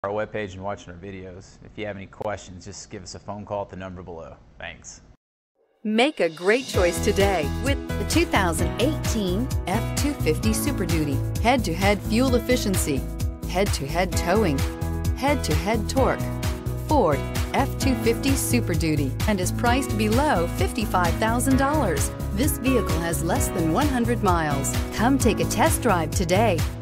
our webpage and watching our videos. If you have any questions, just give us a phone call at the number below. Thanks. Make a great choice today with the 2018 F-250 Super Duty. Head-to-head fuel efficiency, head-to-head towing, head-to-head torque. Ford F-250 Super Duty and is priced below $55,000. This vehicle has less than 100 miles. Come take a test drive today.